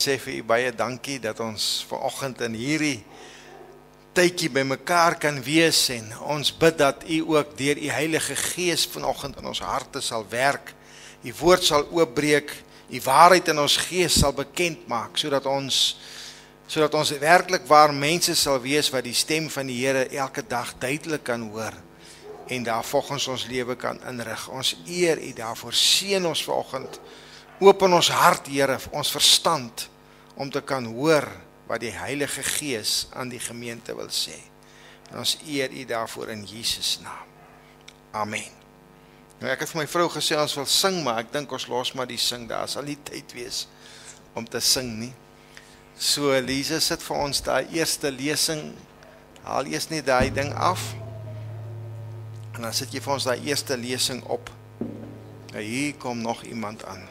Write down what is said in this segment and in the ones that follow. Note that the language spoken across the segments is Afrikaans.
Sê vir u baie dankie dat ons vanoggend in hierdie tydjie by mekaar kan wees en ons bid dat u ook deur u Heilige Gees vanoggend in ons harte sal werk, u woord sal oopbreek, u waarheid in ons gees sal bekend maak, sodat ons werklik waar mense sal wees wat die stem van die Here elke dag duidelik kan hoor en daar volgens ons lewe kan inrig. Ons eer u daarvoor, seën ons vanoggend, open ons hart, Here, ons verstand, om te kan hoor wat die Heilige Gees aan die gemeente wil sê. En ons eer u daarvoor in Jesus naam. Amen. Nou ek het vir my vrou gesê ons wil sing, maar ek dink ons los maar die sing, daar sal nie tyd wees om te sing nie. So Lisa sit vir ons daai eerste lesing, haal eers net daai ding af, en dan sit jy vir ons daai eerste lesing op. Nou hier kom nog iemand aan.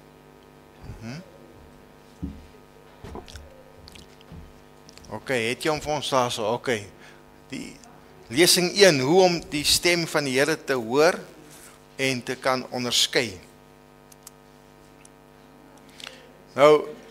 Ok, het jy hom vir ons daar so, ok, die lesing 1, hoe om die stem van die Here te hoor en te kan onderskei. Nou,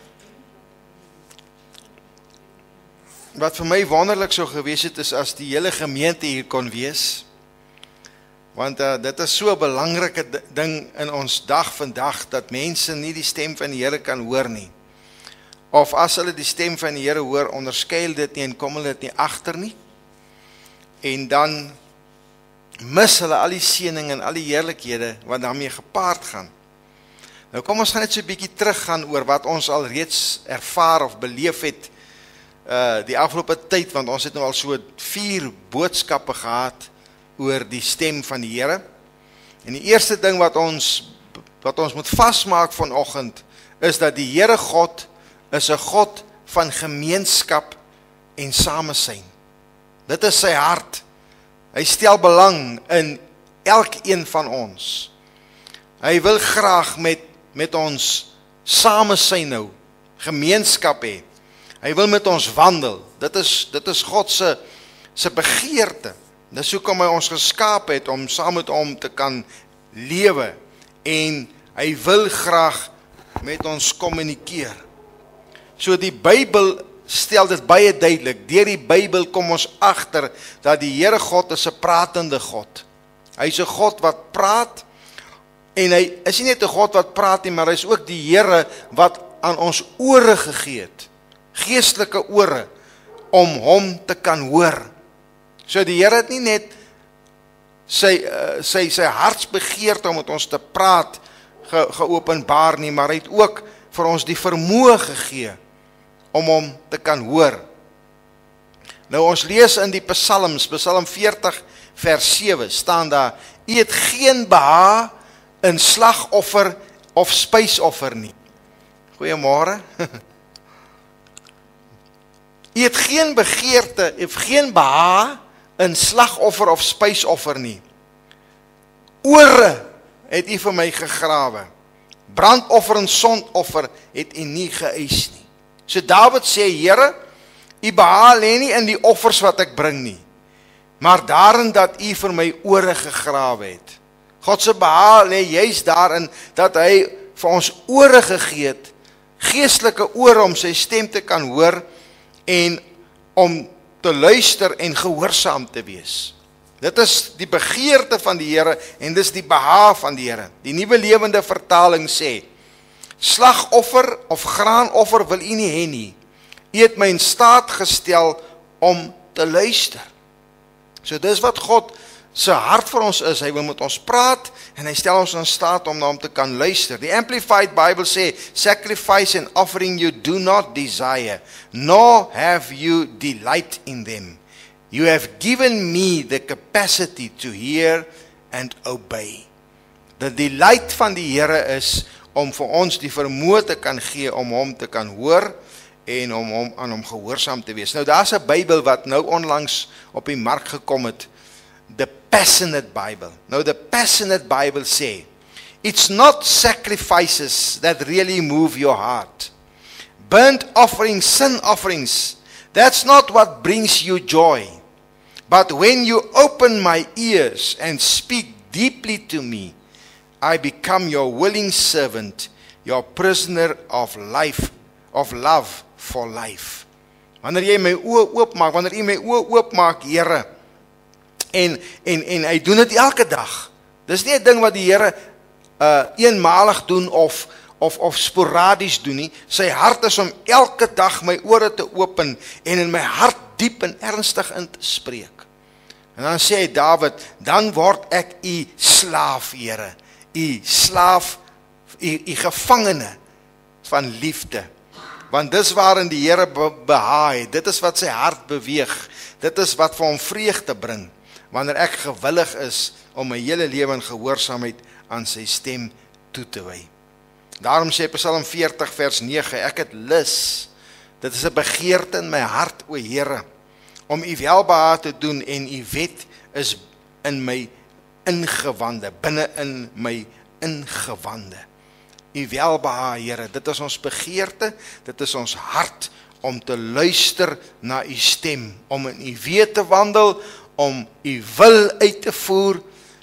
wat vir my wonderlik sou gewees het, is as die hele gemeente hier kon wees, want dit is so 'n belangrike ding in ons dag vandag, dat mense nie die stem van die Here kan hoor nie. Of as hulle die stem van die Here hoor, onderskei dit nie en kom hulle dit nie agter nie. En dan mis hulle al die seëning en al die heerlikhede wat daarmee gepaard gaan. Nou kom ons gaan net so 'n bietjie teruggaan oor wat ons al reeds ervaar of beleef het die afgelope tyd, want ons het nou al so 4 boodskappe gehad oor die stem van die Here. En die eerste ding wat ons moet vasmaak vanoggend is dat die Here God is 'n God van gemeenskap en samesyn. Dit is sy hart. Hy stel belang in elkeen van ons. Hy wil graag met ons samesyn nou, gemeenskap hê. Hy wil met ons wandel. Dit is God se begeerte. Dis hoekom hy ons geskaap het om saam met hom te kan lewe, en hy wil graag met ons kommunikeer. So die Bybel stel dit baie duidelik. Deur die Bybel kom ons agter dat die Here God is 'n pratende God. Hy is 'n God wat praat, en hy is nie net 'n God wat praat nie, maar hy is ook die Here wat aan ons ore gegee het, geestelike ore, om hom te kan hoor. So die Here het nie net sy hartsbegeerte om met ons te praat geopenbaar nie, maar hy het ook vir ons die vermoë gegee om hom te kan hoor. Nou ons lees in die Psalms, Psalm 40 vers 7 staan daar: U het geen behaag in slagoffer of spysoffer nie. Goeiemôre. U het geen begeerte, geen behaag in slagoffer of spysoffer nie. Ore het u vir my gegrawe. Brandoffer en sondoffer het u nie geëis nie. So Dawid sê, Here, u behaag lê nie in die offers wat ek bring nie, maar daarin dat u vir my ore gegrawe het. God se behaag lê juis daarin dat hy vir ons ore gegee het, geestelike ore om sy stem te kan hoor en om te luister en gehoorsaam te wees. Dit is die begeerte van die Here en dis die behaag van die Here. Die Nuwe Lewende Vertaling sê: slagoffer of graanoffer wil u nie hê nie. U het my in staat gestel om te luister. So dis wat God se hart vir ons is. Hy wil met ons praat en hy stel ons in staat om na hom te kan luister. Die Amplified Bible sê: sacrifice and offering you do not desire, nor have you delight in them. You have given me the capacity to hear and obey. Die delight van die Here is om vir ons die vermoë te kan gee om hom te kan hoor en om aan hom gehoorsaam te wees. Nou daar's 'n Bybel wat nou onlangs op die mark gekom het, the Passionate Bible. Nou the Passionate Bible sê: it's not sacrifices that really move your heart. Burnt offerings, sin offerings, that's not what brings you joy. But when you open my ears and speak deeply to me, I become your willing servant, your prisoner of life, of love for life. Wanneer jy my oë oopmaak, wanneer jy my oë oopmaak, Here, en hy doen dit elke dag. Dis nie 'n ding wat die Here eenmalig doen of sporadies doen nie. Sy hart is om elke dag my ore te open en in my hart diep en ernstig in te spreek. En dan sê hy Dawid, dan word ek u slaaf, Here, u slaaf, u gevangene van liefde. Want dis waarin die Here behaag, dit is wat sy hart beweeg, dit is wat vir hom vreugde bring, wanneer ek gewillig is om my hele lewe in gehoorsaamheid aan sy stem toe te wy. Daarom sê Psalm 40 vers 9, ek het lus, dit is 'n begeerte in my hart, o Here, om u welbehaag te doen en u wet is in my ingewande, binne in my ingewande. U welbehaag, Here, dit is ons begeerte, dit is ons hart om te luister na u stem, om in u weë te wandel, om u wil uit te voer.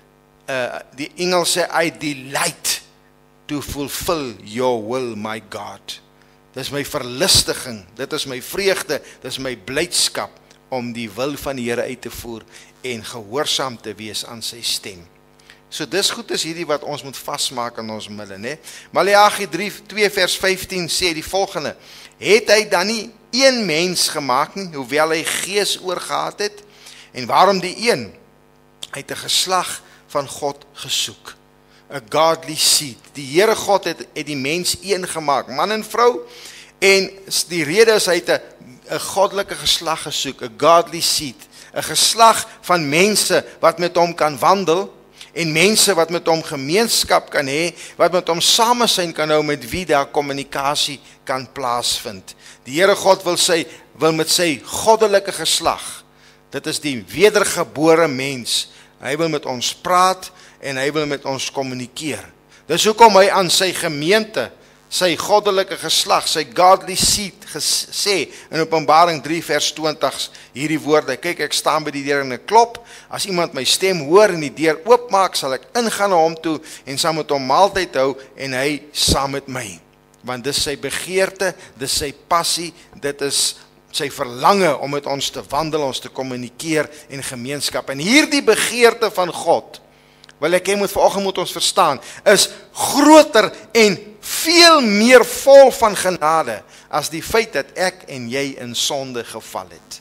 Die Engels sê, I delight to fulfill your will, my God. Dit is my verlustiging, dit is my vreugde, dit is my blydskap om die wil van die Here uit te voer en gehoorsaam te wees aan sy stem. So dis goed is hierdie wat ons moet vasmaak in ons midde, né? Maleagi 2 vers 15 sê die volgende: het hy dan nie een mens gemaak nie, hoewel hy gees oorgehad het? En waarom die een? Hy het 'n geslag van God gesoek. A godly seed. Die Here God het die mens een gemaak, man en vrou, en die rede is hy het 'n goddelike geslag gesoek, a godly seed, 'n geslag van mense wat met hom kan wandel, en mense wat met hom gemeenskap kan hê, wat met hom samesyn kan hou, met wie daar kommunikasie kan plaasvind. Die Here God wil met sy goddelike geslag, dit is die wedergebore mens, hy wil met ons praat, en hy wil met ons kommunikeer. Dis hoekom hy aan sy gemeente, sy goddelike geslag, sy godly seed sê, in Openbaring 3 vers 20, hierdie woorde, kyk, ek staan by die deur en ek klop, as iemand my stem hoor en die deur oopmaak, sal ek ingaan na hom toe, en saam met hom maaltyd hou, en hy saam met my. Want dis sy begeerte, dis sy passie, dit is sy verlange om met ons te wandel, ons te kommunikeer en gemeenskap. En hierdie begeerte van God, wil ek moet vanoggend moet ons verstaan, is groter en veel meer vol van genade, as die feit dat ek en jy in sonde geval het.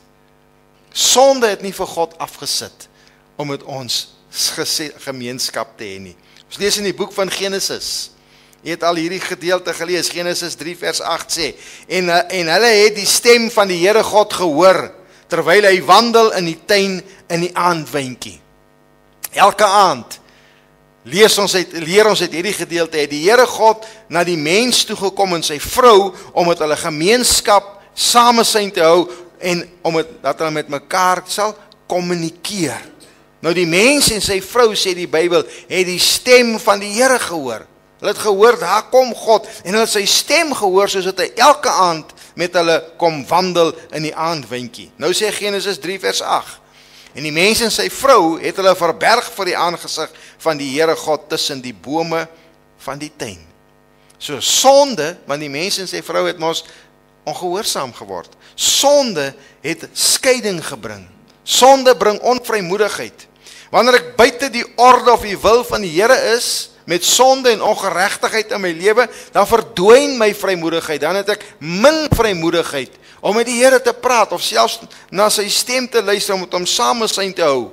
Sonde het nie vir God afgesit, om met ons gemeenskap te hê nie. Ons lees in die boek van Genesis, jy het al hierdie gedeelte gelees, Genesis 3 vers 8 sê, en hulle het die stem van die Here God gehoor, terwyl hy wandel in die tuin in die aandwyntjie. Elke aand, leer ons uit hierdie gedeelte, het die Here God na die mens toegekom en sy vrou, om met hulle gemeenskap samesyn te hou, en dat hulle met mekaar sal kommunikeer. Nou die mens en sy vrou, sê die Bybel, het die stem van die Here gehoor. Hulle het gehoor, daar kom God, en hulle het sy stem gehoor, soos dat hy elke aand met hulle kom wandel in die aandwyntjie. Nou sê Genesis 3 vers 8, en die mens en sy vrou het hulle verberg vir die aangesig van die Here God tussen die bome van die tuin. So sonde, want die mens en sy vrou het mos ongehoorsaam geword. Sonde het skeiding gebring. Sonde bring onvrymoedigheid. Wanneer ek buite die orde of die wil van die Here is, met sonde en ongeregtigheid in my lewe, dan verdwyn my vrymoedigheid, dan het ek min vrymoedigheid om met die Here te praat, of selfs na sy stem te luister, om met hom samesyn te hou,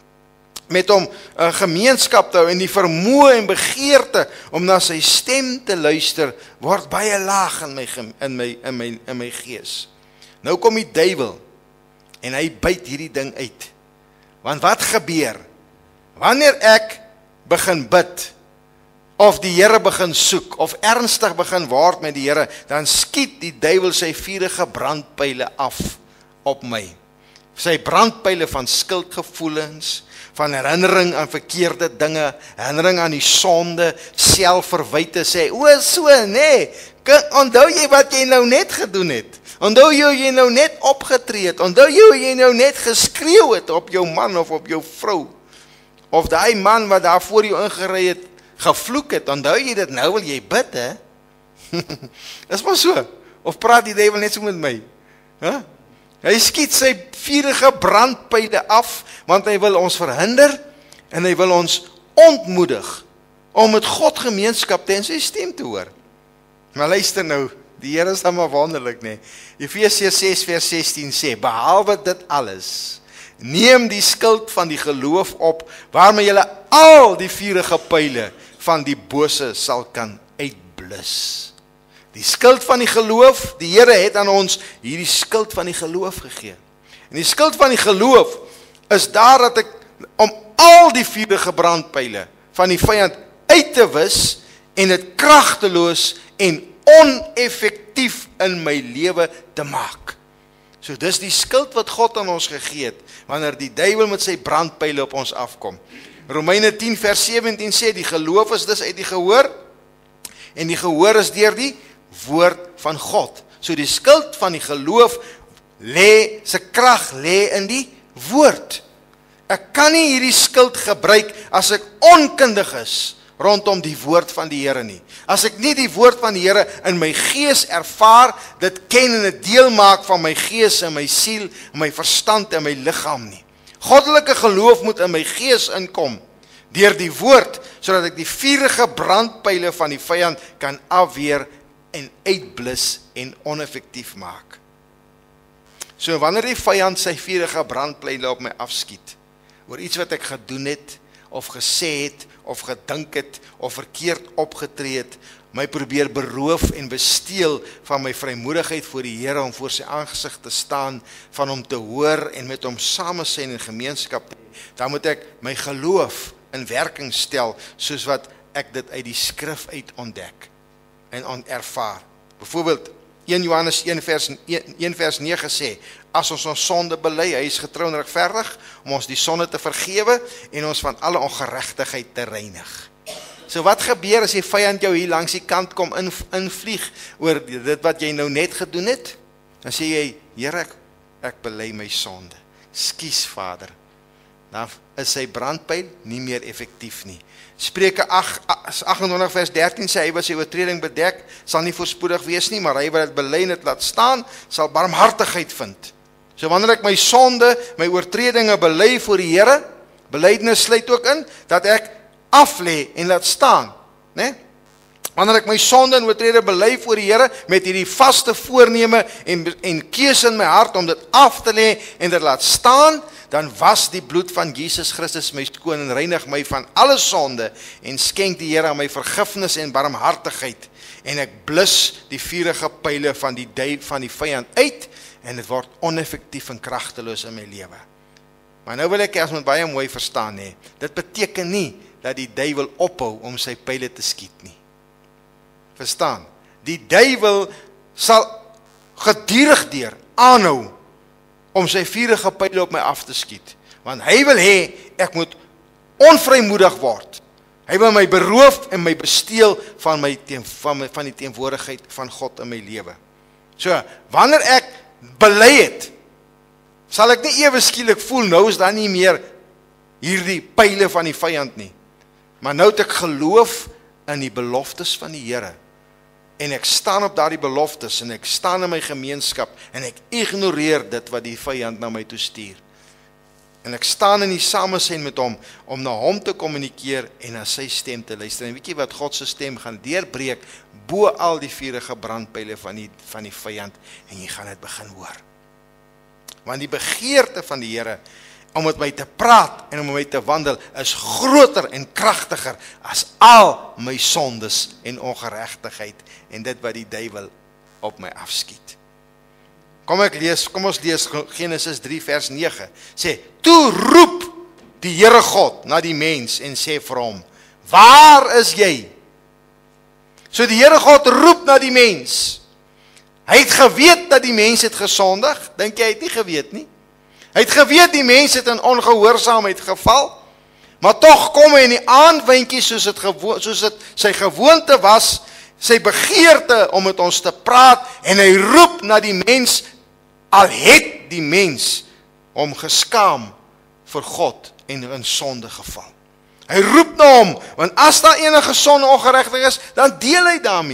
met hom gemeenskap te hou, en die vermoë en begeerte om na sy stem te luister, word baie laag in my gees. Nou kom die duiwel, en hy byt hierdie ding uit. Want wat gebeur? Wanneer ek begin bid, of die Here begin soek, of ernstig begin word met die Here, dan skiet die duiwel sy vurige brandpyle af op my. Sy brandpyle van skuldgevoelens, van herinnering aan verkeerde dinge, herinnering aan die sonde, selfverwyte, sê, so, nee, onthou jy wat jy nou net gedoen het? Onthou jy nou net opgetree het? Onthou jy nou net geskreeu het op jou man of op jou vrou? Of daai man wat daar voor jou ingery het, gevloek het, onthou jy dit, nou wil jy bid, hè? Dis maar so. Of praat die duiwel net so met my? Huh? Hy skiet sy vurige brandpyle af, want hy wil ons verhinder, en hy wil ons ontmoedig, om met God gemeenskap te hê en sy stem te hoor. Maar luister nou, die Here is dan maar wonderlik, nee. Efesiërs 6 vers 16 sê, behalwe dit alles, neem die skild van die geloof op, waarmee julle al die vurige pyle van die bose sal kan uitblus. Die skild van die geloof, die Here het aan ons hierdie skild van die geloof gegee. En die skild van die geloof is daar dat ek, om al die vurige brandpyle van die vyand uit te wis, en dit kragteloos en oneffektief in my lewe te maak. So dis die skild wat God aan ons gegee het, wanneer die duiwel met sy brandpyle op ons afkom. Romeine 10 vers 17 sê, die geloof is dus uit die gehoor, en die gehoor is deur die woord van God. So die skild van die geloof, sy krag lê in die woord. Ek kan nie hierdie skild gebruik as ek onkundig is rondom die woord van die Here nie. As ek nie die woord van die Here in my gees ervaar, dit ken en dit deel maak van my gees en my siel, en my verstand en my liggaam nie. Goddelike geloof moet in my gees inkom, deur die woord, sodat ek die vurige brandpyle van die vyand kan afweer en uitblus en oneffektief maak. So wanneer die vyand sy vurige brandpyle op my afskiet, oor iets wat ek gedoen het, of gesê het, of gedink het, of verkeerd opgetree het, my probeer beroof en besteel van my vrymoedigheid voor die Here, om voor sy aangesig te staan, van hom te hoor en met hom samesyn in gemeenskap, dan moet ek my geloof in werking stel, soos wat ek dit uit die skrif uit ontdek en ervaar. Byvoorbeeld 1 Johannes 1 vers 9 sê, as ons sonde bely, hy is getrou en regverdig, om ons die sonde te vergewe, en ons van alle ongeregtigheid te reinig. So wat gebeur as die vyand jou hier langs die kant kom invlieg, oor dit wat jy nou net gedoen het? Dan sê jy, Here, ek bely my sonde. Skus Vader. Dan is sy brandpyl nie meer effektief nie. Spreuke 28 vers 13 sê, hy wat sy oortreding bedek, sal nie voorspoedig wees nie, maar hy wat dit bely en dit laat staan, sal barmhartigheid vind. So wanneer ek my sonde, my oortredinge bely voor die Here, belydenis sluit ook in, dat ek aflê en laat staan, né? Wanneer ek my sonde en oortrede bely voor die Here, met hierdie vaste voorneme en keuse in my hart om dit af te lê en dit laat staan, dan was die bloed van Jesus Christus my skoon en reinig my van alle sonde en skenk die Here aan my vergifnis en barmhartigheid, en ek blus die vurige pyle van die vyand uit, en dit word oneffektief en kragteloos in my lewe. Maar nou wil ek as moet baie mooi verstaan, nee, dit beteken nie dat die duiwel ophou om sy pyle te skiet nie. Verstaan? Die duiwel sal gedurig deur aanhou om sy vurige pyle op my af te skiet, want hy wil hê ek moet onvrymoedig word. Hy wil my beroof en my besteel van die teenwoordigheid van God in my lewe. So, wanneer ek bely het, sal ek nie ewe skielik voel, nou is daar nie meer hierdie pyle van die vyand nie. Maar nou het ek geloof in die beloftes van die Here, en ek staan op daardie beloftes, en ek staan in my gemeenskap, en ek ignoreer dit wat die vyand na my toe stuur. En ek staan in die samesyn met hom, om na hom te kommunikeer, en na sy stem te luister. En weet jy wat, God se stem gaan deurbreek, bo al die vurige brandpyle van die vyand, en jy gaan dit begin hoor. Want die begeerte van die Here, om met my te praat en om met my te wandel, is groter en kragtiger as al my sondes en ongeregtigheid en dit wat die duiwel op my afskiet. Kom ons lees Genesis 3 vers 9. Sê, toe roep die Here God na die mens en sê vir hom, waar is jy? So die Here God roep na die mens. Hy het geweet dat die mens het gesondig. Dink jy hy het nie geweet nie? Hy het geweet die mens het in ongehoorsaamheid geval, maar tog kom hy in die aandwindjie soos dit sy gewoonte was, sy begeerte om met ons te praat, en hy roep na die mens, al het die mens hom geskaam vir God en in sonde geval. Hy roep na hom, want as daar enige sonde ongeregtig is, dan deel hy daarmee.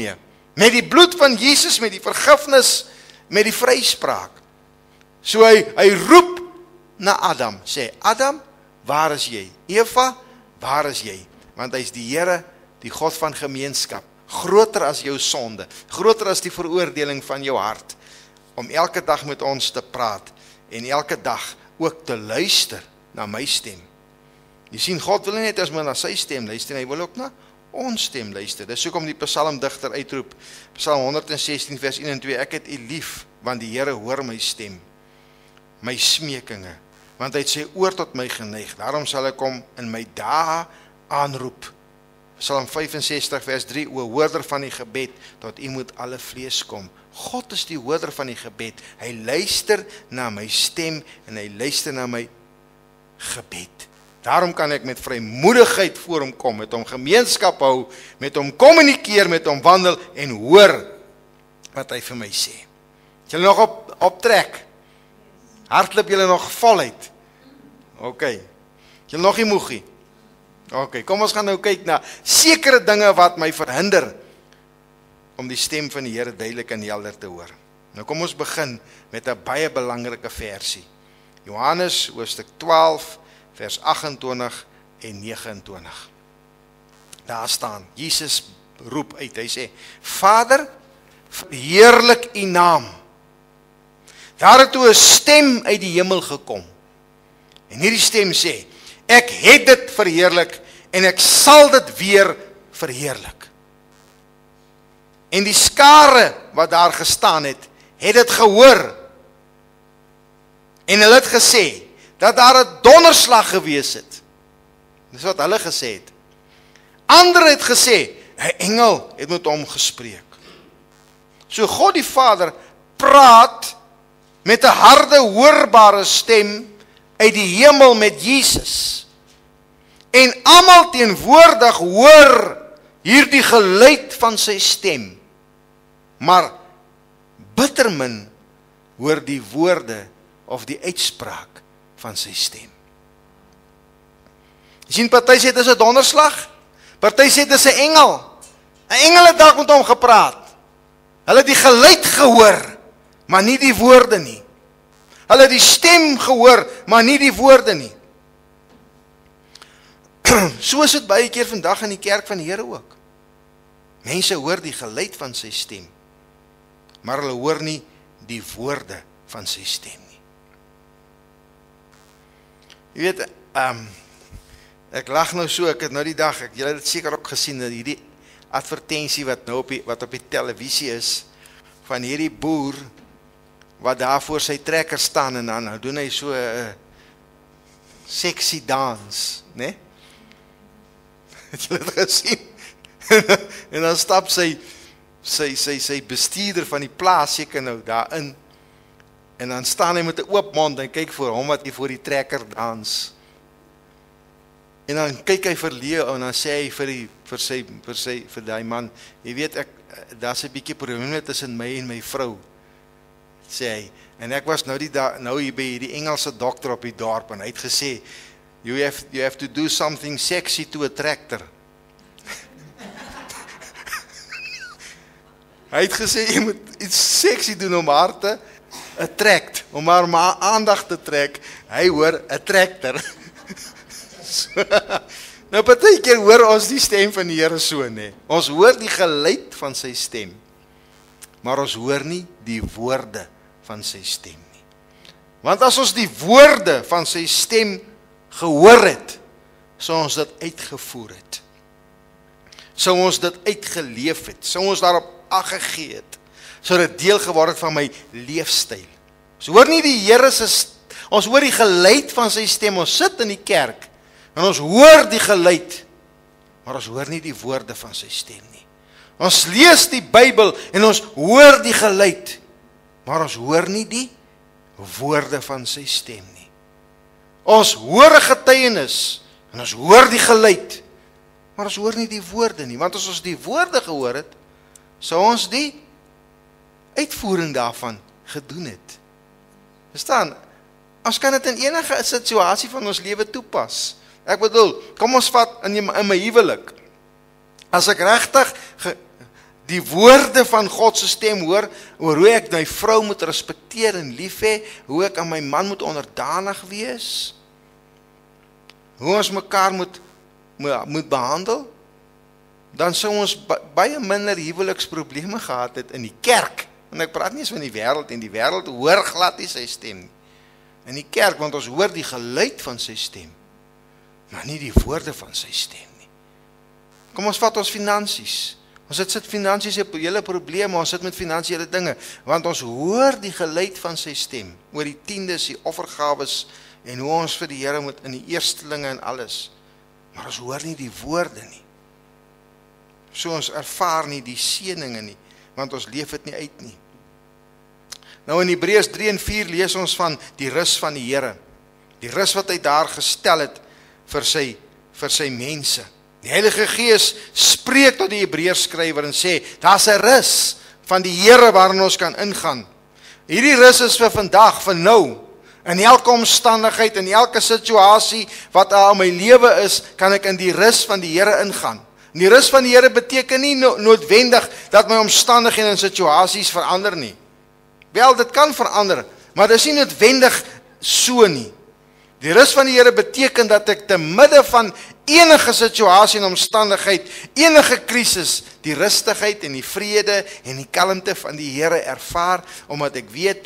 Met die bloed van Jesus, met die vergifnis, met die vryspraak. So hy roep na Adam, sê, Adam, waar is jy? Eva, waar is jy? Want hy is die Here, die God van gemeenskap, groter as jou sonde, groter as die veroordeling van jou hart, om elke dag met ons te praat, en elke dag ook te luister na my stem. Jy sien, God wil nie net as men na sy stem luister, hy wil ook na ons stem luister. Dis hoekom die psalmdigter uitroep, Psalm 116 vers 1 en 2, ek het U lief, want die Here hoor my stem, my smekinge, want hy het sy oor tot my geneig, daarom sal ek hom in my dae aanroep. Psalm 65 vers 3, o hoorder van die gebed, tot U moet alle vlees kom. God is die hoorder van die gebed, hy luister na my stem, en hy luister na my gebed. Daarom kan ek met vrymoedigheid voor hom kom, met hom gemeenskap hou, met hom kommunikeer, met hom wandel, en hoor wat hy vir my sê. Is julle nog op trek? Hardloop julle nog voluit? Ok. Is julle nog nie moegie? Ok, kom ons gaan nou kyk na sekere dinge wat my verhinder om die stem van die Here duidelik en helder te hoor. Nou kom ons begin met 'n baie belangrike versie. Johannes hoofstuk 12 vers 28 en 29. Daar staan, Jesus roep uit, hy sê, Vader, verheerlik U naam. Daar het toe 'n stem uit die hemel gekom. En hierdie stem sê, ek het dit verheerlik en ek sal dit weer verheerlik. En die skare wat daar gestaan het dit gehoor. En hulle het gesê, dat daar 'n donderslag gewees het. Dis wat hulle gesê het. Ander het gesê, 'n engel het met hom gespreek. So God die Vader praat met 'n harde, hoorbare stem uit die hemel met Jesus. En almal teenwoordig hoor hierdie geluid van sy stem. Maar bitter min hoor die woorde of die uitspraak van sy stem. Jy sien, party sê dit is 'n donderslag, party sê dit is 'n engel. 'n Engel het dalk met hom gepraat. Hulle het die geluid gehoor, maar nie die woorde nie. Hulle het die stem gehoor, maar nie die woorde nie. So is dit baie keer vandag in die kerk van die Here ook. Mense hoor die geluid van sy stem, maar hulle hoor nie die woorde van sy stem nie. Jy weet, ek lag nou so, ek het nou die dag, julle het dit seker ook gesien, dat hierdie advertensie wat nou op die televisie is, van hierdie boer, wat daar voor sy trekker staan, en dan nou doen hy so sexy dans, né? Het julle dit gesien? En dan stap sy bestuurder van die plaas seker nou daarin, en dan staan hy met 'n oop mond en kyk vir hom wat hy voor die trekker dans. En dan kyk hy verleë en dan sê hy vir die man, jy weet, daar's 'n bietjie probleem tussen my en my vrou, sê hy. En ek was nou hier by die Engelse dokter op die dorp, en hy het gesê, you have to do something sexy to attract her. Hy het gesê, jy moet iets sexy doen om haar te attract, om haar aandag te trek. Hy hoor, attract her. Nou, partykeer hoor ons die stem van die Here so, nee. Ons hoor die geluid van sy stem, maar ons hoor nie die woorde van sy stem nie. Want as ons die woorde van sy stem gehoor het, sou ons dit uitgevoer het. Sou ons dit uitgeleef het, sou ons daarop ag gegee het, sou dit deel geword het van my leefstyl. Ons hoor nie die Here se, ons hoor die geluid van sy stem, ons sit in die kerk, en ons hoor die geluid, maar ons hoor nie die woorde van sy stem nie. Ons lees die Bybel, en ons hoor die geluid, maar ons hoor nie die woorde van sy stem nie. Ons hoor 'n getuienis, en ons hoor die geluid, maar ons hoor nie die woorde nie, want as ons die woorde gehoor het, sou ons die uitvoering daarvan gedoen het. Verstaan? Ons kan dit in enige situasie van ons lewe toepas. Ek bedoel, kom ons vat in my huwelik. As ek regtig die woorde van God se stem hoor, oor hoe ek my vrou moet respekteer en lief hê, hoe ek aan my man moet onderdanig wees, hoe ons mekaar moet behandel, dan sou ons baie minder huweliksprobleme gehad het in die kerk. En ek praat nie eens van die wêreld, en die wêreld hoor glad nie sy stem nie. In die kerk, want ons hoor die geluid van sy stem, maar nie die woorde van sy stem nie. Kom ons vat ons finansies. Ons sit finansies op hele probleme, ons sit met finansiële dinge, want ons hoor die geluid van sy stem, oor die tiendes, die offergawes, en hoe ons vir die Here moet in die eerstelinge en alles. Maar ons hoor nie die woorde nie. So ons ervaar nie die seëninge nie, want ons leef dit nie uit nie. Nou in Hebreërs 3 en 4 lees ons van die rus van die Here. Die rus wat hy daar gestel het vir sy mense. Die Heilige Gees spreek tot die Hebreërs skrywer en sê, daar's 'n rus van die Here waarin ons kan ingaan. Hierdie rus is vir vandag, vir nou. In elke omstandigheid, in elke situasie wat in my lewe is, kan ek in die rus van die Here ingaan. En die rus van die Here beteken nie noodwendig dat my omstandighede en situasies verander nie. Wel, dit kan verander, maar dit is nie noodwendig so nie. Die rus van die Here beteken dat ek te midde van enige situasie en omstandigheid, enige krisis, die rustigheid en die vrede en die kalmte van die Here ervaar, omdat ek weet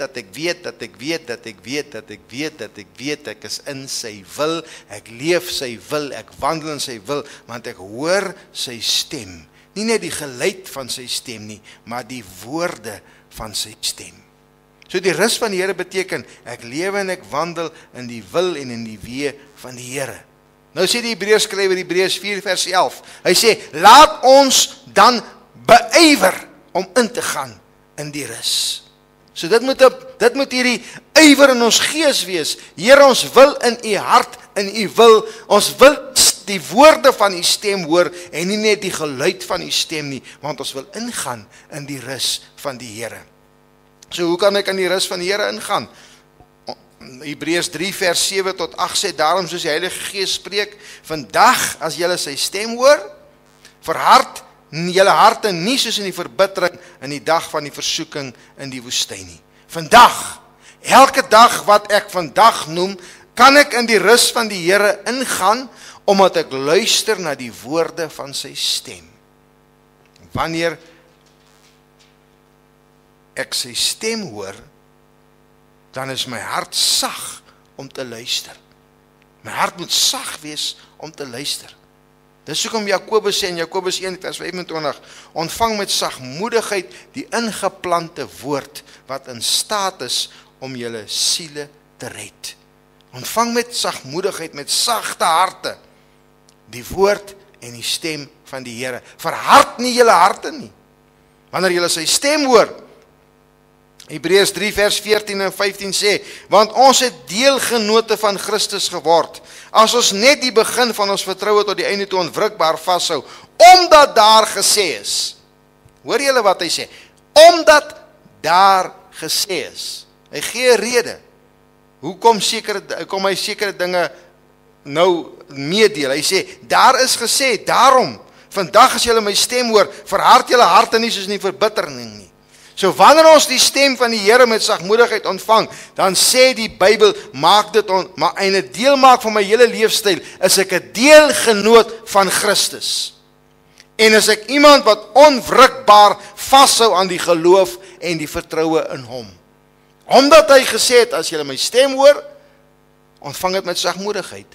ek is in sy wil, ek leef sy wil, ek wandel in sy wil, want ek hoor sy stem. Nie net die geluid van sy stem nie, maar die woorde van sy stem. So die rus van die Here beteken, ek lewe en ek wandel in die wil en in die weë van die Here. Nou sê die Hebreërs skrywer, Hebreërs 4 vers 11, hy sê, laat ons dan beywer om in te gaan in die rus. So dit moet hierdie ywer in ons gees wees. Here, ons wil in u hart, in u wil, ons wil die woorde van u stem hoor, en nie net die geluid van u stem nie, want ons wil ingaan in die rus van die Here. So hoe kan ek in die rus van die Here ingaan? Hebreërs 3 vers 7 tot 8 sê, daarom soos die Heilige Gees spreek, vandag as julle sy stem hoor, verhard julle harte nie soos in die verbittering in die dag van die versoeking in die woestyn nie. Vandag, elke dag wat ek vandag noem, kan ek in die rus van die Here ingaan, omdat ek luister na die woorde van sy stem. Wanneer ek sy stem hoor, dan is my hart sag om te luister. My hart moet sag wees om te luister. Dis hoekom Jakobus sê in Jakobus 1 vers 25, ontvang met sagmoedigheid die ingeplante woord, wat in staat is om julle siele te red. Ontvang met sagmoedigheid, met sagte harte, die woord en die stem van die Here. Verhard nie julle harte nie. Wanneer julle sy stem hoor, Hebreërs 3 vers 14 en 15 sê, want ons het deelgenote van Christus geword, as ons net die begin van ons vertroue tot die einde toe onwrikbaar vashou, omdat daar gesê is. Hoor julle wat hy sê? Omdat daar gesê is. Hy gee 'n rede. Hoekom kom hy sekere dinge nou meedeel? Hy sê, daar is gesê, daarom, vandag as julle my stem hoor, verhard julle harte nie soos in die verbittering nie. So wanneer ons die stem van die Here met sagmoedigheid ontvang, dan sê die Bybel, maak dit en 'n deel maak van my hele leefstyl, is ek 'n deelgenoot van Christus. En is ek iemand wat onwrikbaar vashou aan die geloof en die vertroue in hom. Omdat hy gesê het, as julle my stem hoor, ontvang dit met sagmoedigheid,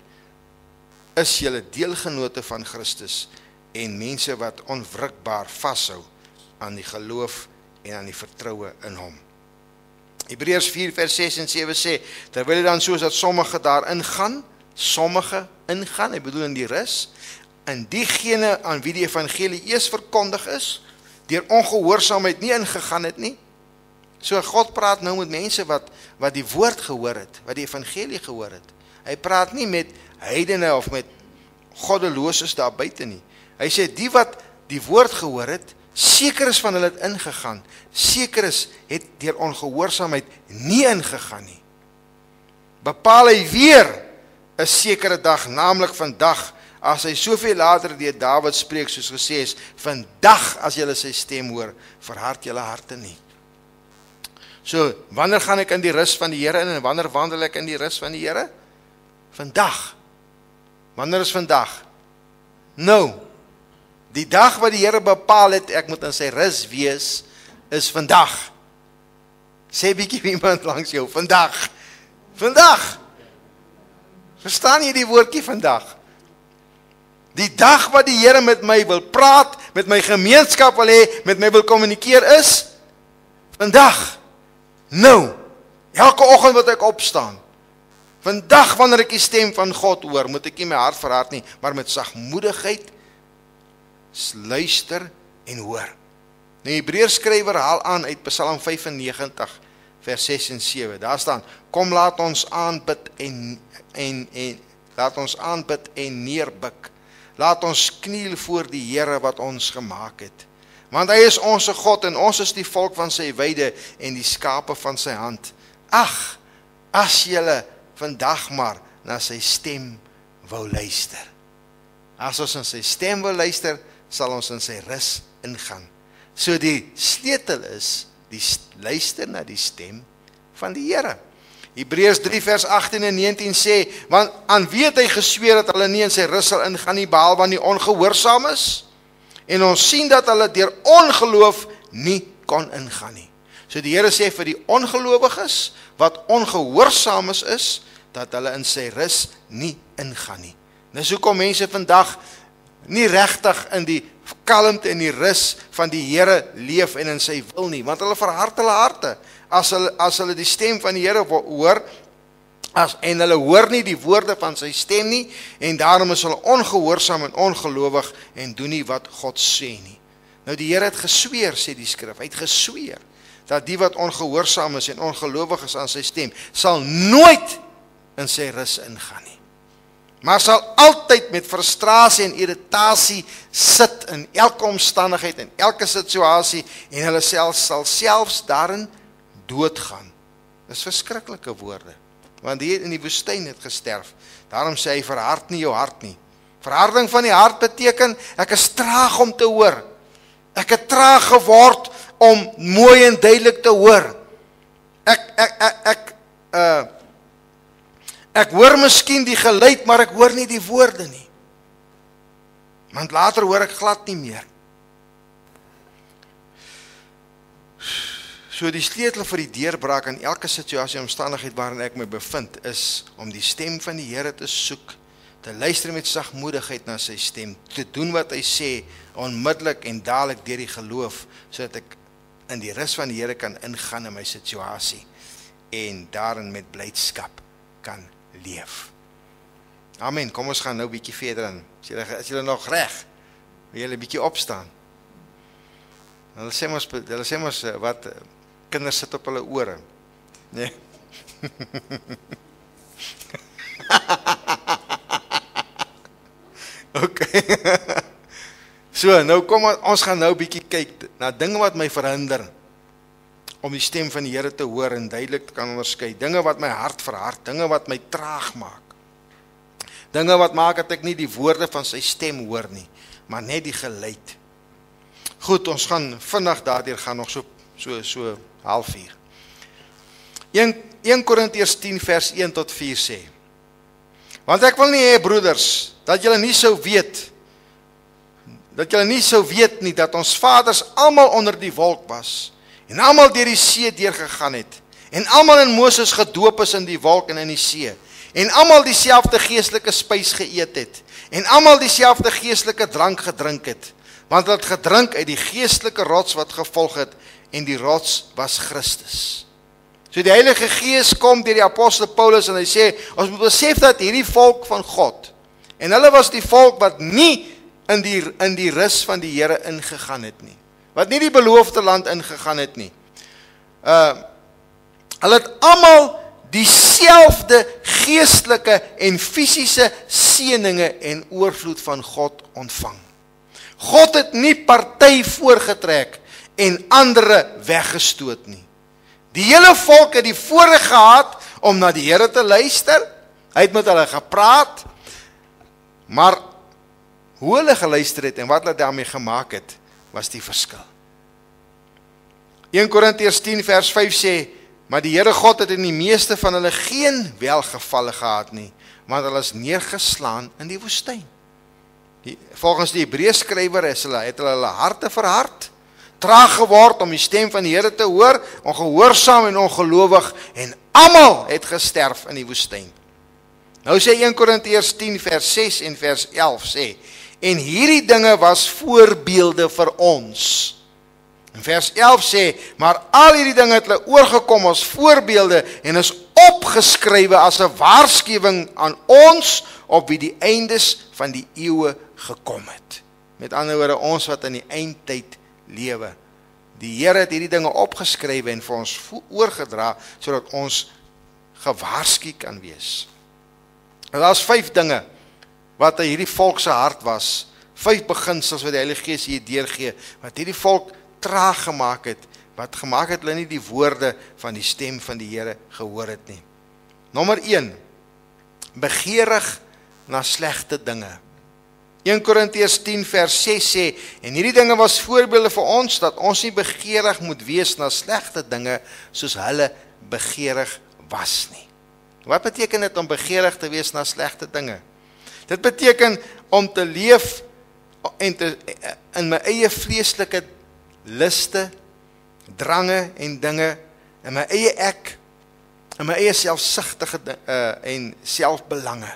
is julle deelgenote van Christus en mense wat onwrikbaar vashou aan die geloof en aan die vertroue in hom. Hebreërs 4 vers 6 en 7 sê, terwyl dit dan soos dat sommige daar ingaan, hy bedoel in die rus, en diegene aan wie die evangelie eers verkondig is, deur ongehoorsaamheid nie ingegaan het nie. So God praat nou met mense wat die woord gehoor het, wat die evangelie gehoor het. Hy praat nie met heidene of met goddeloses daar buite nie. Hy sê, die wat die woord gehoor het, seker is van hulle het ingegaan, seker is het deur ongehoorsaamheid nie ingegaan nie. Bepaal hy weer 'n sekere dag, naamlik vandag, as hy soveel later deur Dawid spreek, soos gesê is, vandag as julle sy stem hoor, verhard julle harte nie. So, wanneer gaan ek in die rus van die Here in, en wanneer wandel ek in die rus van die Here? Vandag. Wanneer is vandag? Nou, die dag wat die Here bepaal het, ek moet in sy rus wees, is vandag. Sê bietjie iemand langs jou, vandag. Vandag. Verstaan jy die woordjie vandag? Die dag wat die Here met my wil praat, met my gemeenskap wil hê, met my wil kommunikeer is, vandag. Nou, elke oggend wat ek opstaan, vandag wanneer ek die stem van God hoor, moet ek nie my hart verhard nie, maar met sagmoedigheid luister en hoor. Die Hebreërs skrywer haal aan uit Psalm 95 vers 6 en 7. Daar staan: kom laat ons aanbid laat ons aanbid en neerbuk. Laat ons kniel voor die Here wat ons gemaak het. Want hy is ons God en ons is die volk van sy weide en die skape van sy hand. Ag, as julle vandag maar na sy stem wou luister. As ons in sy stem wil luister, sal ons in sy rus ingaan. So die sleutel is, die luister na die stem van die Here. Hebreërs 3 vers 18 en 19 sê, want aan wie het hy gesweer dat hulle nie in sy rus sal ingaan nie, behalwe aan die ongehoorsaam is? En ons sien dat hulle deur ongeloof nie kon ingaan nie. So die Here sê vir die ongelowiges, wat ongehoorsaam is, dat hulle in sy rus nie ingaan nie. Dis hoekom mense vandag nie regtig in die kalmte en die rus van die Here leef en in sy wil nie, want hulle verhard hulle harte. As hulle die stem van die Here hoor, en hulle hoor nie die woorde van sy stem nie, en daarom is hulle ongehoorsaam en ongelowig en doen nie wat God sê nie. Nou die Here het gesweer, sê die skrif, hy het gesweer, dat die wat ongehoorsaam is en ongelowig is aan sy stem, sal nooit in sy rus ingaan nie. Maar sal altyd met frustrasie en irritasie sit in elke omstandigheid, in elke situasie, en hulle sal selfs daarin doodgaan. Dis verskriklike woorde, want hier in die woestyn het gesterf. Daarom sê hy, verhard nie jou hart nie. Verharding van die hart beteken, ek is traag om te hoor. Ek het traag geword om mooi en duidelik te hoor. Ek hoor miskien die geluid, maar ek hoor nie die woorde nie. Want later hoor ek glad nie meer. So die sleutel vir die deurbraak in elke situasie en omstandigheid waarin ek my bevind, is om die stem van die Here te soek, te luister met sagmoedigheid na sy stem, te doen wat hy sê, onmiddellik en dadelik deur die geloof, sodat ek in die rus van die Here kan ingaan in my situasie, en daarin met blydskap kan leef. Amen, kom ons gaan nou 'n bietjie verder in. Is julle nog reg? Wil julle 'n bietjie opstaan? Hulle sê mos wat kinders sit op hulle ore. Nee. Okay. So, nou kom ons gaan nou 'n bietjie kyk na dinge wat my verhinder om die stem van die Here te hoor en duidelik te kan onderskei. Dinge wat my hart verhard, dinge wat my traag maak. Dinge wat maak dat ek nie die woorde van sy stem hoor nie, maar net die geluid. Goed, ons gaan vinnig daardeur gaan, nog so 3:30. 1 Korintiërs 10 vers 1 tot 4 sê, want ek wil nie hê, broeders, dat julle nie sou weet nie, dat ons vaders almal onder die wolk was, en almal deur die see deurgegaan het, en almal in Moses gedoop is in die wolk en in die see, en almal dieselfde geestelike spys geëet het, en almal dieselfde geestelike drank gedrink het, want hulle het gedrink uit die geestelike rots wat gevolg het, en die rots was Christus. So die Heilige Gees kom deur die apostel Paulus en hy sê, ons moet besef dat hierdie volk van God, en hulle was die volk wat nie in die rus van die Here ingegaan het nie, wat nie die beloofde land ingegaan het nie. Hulle het almal dieselfde geestelike en fisiese seëninge en oorvloed van God ontvang. God het nie party voorgetrek en ander weggestoot nie. Die hele volk het die voorreg gehad om na die Here te luister. Hy het met hulle gepraat, maar hoe hulle geluister het en wat hulle daarmee gemaak het, was die verskil. 1 Korintiërs 10 vers 5 sê, maar die Here God het in die meeste van hulle geen welgevalle gehad nie, want hulle is neergeslaan in die woestyn. Volgens die Hebreërskrywer het hulle harte verhard, traag geword om die stem van die Here te hoor, ongehoorsaam en ongelowig, en almal het gesterf in die woestyn. Nou sê 1 Korintiërs 10 vers 6 en vers 11 sê, en hierdie dinge was voorbeelde vir ons. En vers 11 sê, maar al hierdie dinge het hulle oorgekom as voorbeelde en is opgeskrywe as 'n waarskuwing aan ons op wie die eindes van die eeue gekom het. Met ander woorde, ons wat in die eindtyd lewe. Die Here het hierdie dinge opgeskrywe en vir ons oorgedra, sodat ons gewaarsku kan wees. En daar is 5 dinge wat in hierdie volk se hart was, 5 beginsels wat die Heilige Gees hier deurgee, wat hierdie volk traag gemaak het, wat gemaak het hulle nie die woorde van die stem van die Here gehoor het nie. Nommer 1, begeerig na slegte dinge. 1 Korintiërs 10 vers 6 sê, en hierdie dinge was voorbeelde vir ons, dat ons nie begeerig moet wees na slegte dinge, soos hulle begeerig was nie. Wat beteken dit om begeerig te wees na slegte dinge? Dit beteken om te leef en in my eie vleeslike liste, drange en dinge, in my eie ek, in my eie selfsugtige en selfbelange.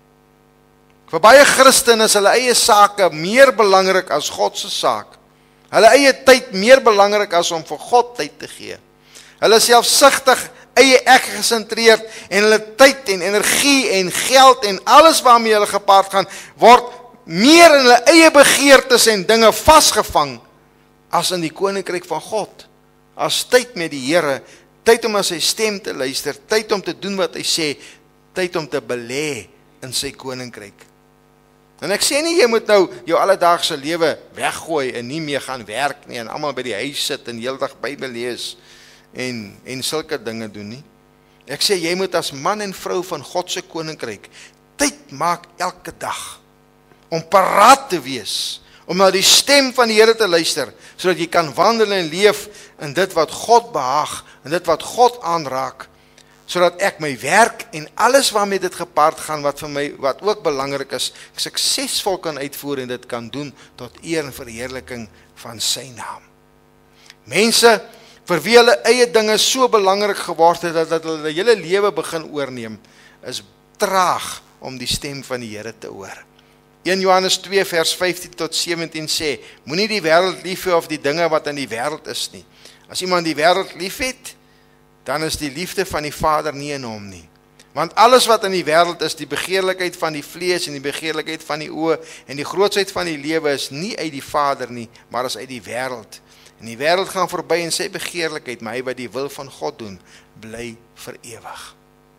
Vir baie Christene is hulle eie sake meer belangrik as God se saak. Hulle eie tyd meer belangrik as om vir God tyd te gee. Hulle is selfsugtig, eie ek gesentreerd, en hulle tyd en energie en geld en alles waarmee hulle gepaard gaan, word meer in hulle eie begeertes en dinge vasgevang as in die koninkryk van God. As tyd met die Here, tyd om aan sy stem te luister, tyd om te doen wat hy sê, tyd om te belê in sy koninkryk. En ek sê nie jy moet nou jou alledaagse lewe weggooi en nie meer gaan werk nie, en almal by die huis sit en heeldag Bybel lees en sulke dinge doen nie. Ek sê jy moet as man en vrou van God se koninkryk tyd maak elke dag om paraat te wees, om na die stem van die Here te luister, sodat jy kan wandel en leef in dit wat God behaag, en dit wat God aanraak, sodat ek my werk en alles waarmee dit gepaard gaan, wat vir my, wat ook belangrik is, suksesvol kan uitvoer en dit kan doen tot eer en verheerliking van sy naam. Mense vir wie hulle eie dinge so belangrik geword het, dat hulle hele lewe begin oorneem, is traag om die stem van die Here te hoor. 1 Johannes 2 vers 15 tot 17 sê, moenie die wêreld lief hê of die dinge wat in die wêreld is nie. As iemand die wêreld lief het, dan is die liefde van die Vader nie in hom nie. Want alles wat in die wêreld is, die begeerlikheid van die vlees en die begeerlikheid van die oë en die grootsheid van die lewe is nie uit die Vader nie, maar is uit die wêreld. En die wêreld gaan verby in sy begeerlikheid, maar hy wat die wil van God doen, bly vir ewig.